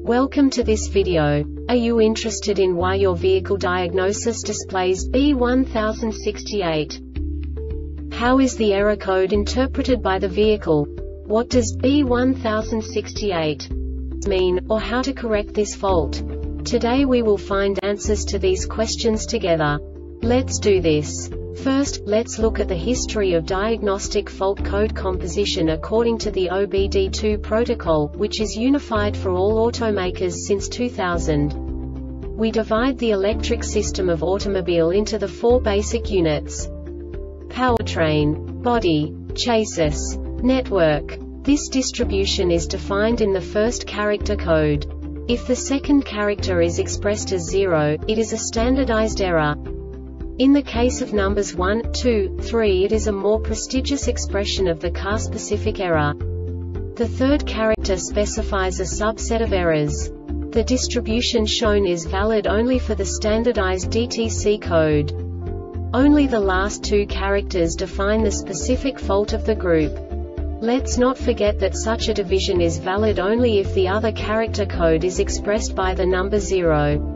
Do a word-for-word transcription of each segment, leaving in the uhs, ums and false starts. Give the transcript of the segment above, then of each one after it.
Welcome to this video. Are you interested in why your vehicle diagnosis displays B one thousand sixty-eight? How is the error code interpreted by the vehicle? What does B one thousand sixty-eight mean, or how to correct this fault? Today we will find answers to these questions together. Let's do this. First, let's look at the history of diagnostic fault code composition according to the O B D two protocol, which is unified for all automakers since two thousand. We divide the electric system of automobile into the four basic units: powertrain, body, chassis, network. This distribution is defined in the first character code. If the second character is expressed as zero, it is a standardized error. In the case of numbers one, two, three, it is a more prestigious expression of the car-specific error. The third character specifies a subset of errors. The distribution shown is valid only for the standardized D T C code. Only the last two characters define the specific fault of the group. Let's not forget that such a division is valid only if the other character code is expressed by the number zero.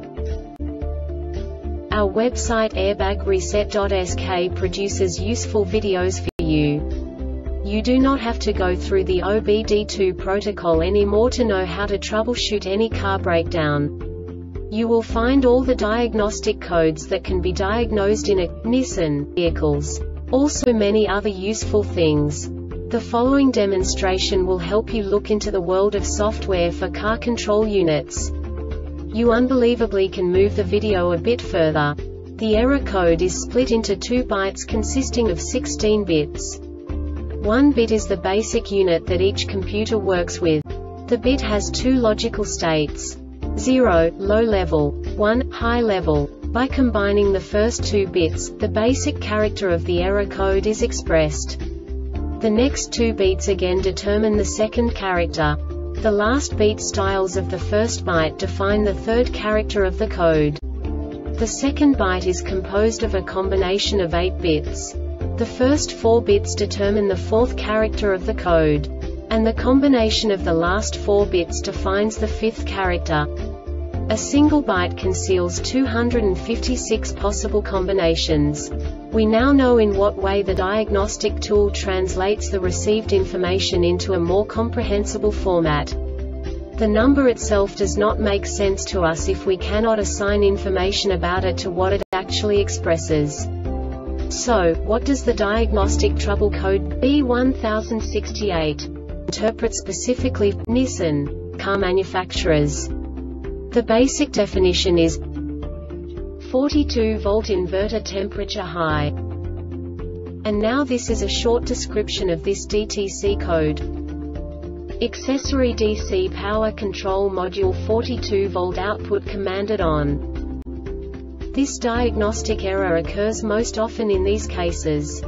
Our website airbag reset dot S K produces useful videos for you. You do not have to go through the O B D two protocol anymore to know how to troubleshoot any car breakdown. You will find all the diagnostic codes that can be diagnosed in a Nissan vehicles. Also many other useful things. The following demonstration will help you look into the world of software for car control units. You unbelievably can move the video a bit further. The error code is split into two bytes consisting of sixteen bits. One bit is the basic unit that each computer works with. The bit has two logical states: zero, low level, one, high level. By combining the first two bits, the basic character of the error code is expressed. The next two beats again determine the second character. The last beat styles of the first byte define the third character of the code. The second byte is composed of a combination of eight bits. The first four bits determine the fourth character of the code. And the combination of the last four bits defines the fifth character. A single byte conceals two hundred fifty-six possible combinations. We now know in what way the diagnostic tool translates the received information into a more comprehensible format. The number itself does not make sense to us if we cannot assign information about it to what it actually expresses. So, what does the diagnostic trouble code B one thousand sixty-eight interpret specifically for Nissan car manufacturers? The basic definition is forty-two volt inverter temperature high. And now this is a short description of this D T C code. Accessory D C power control module forty-two volt output commanded on. This diagnostic error occurs most often in these cases.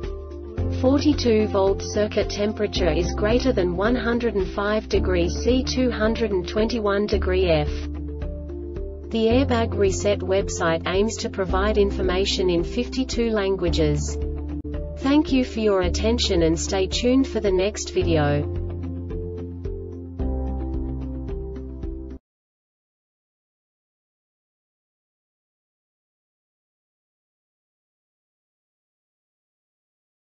forty-two volt circuit temperature is greater than one hundred five degrees C, two hundred twenty-one degrees F. The Airbag Reset website aims to provide information in fifty-two languages. Thank you for your attention and stay tuned for the next video.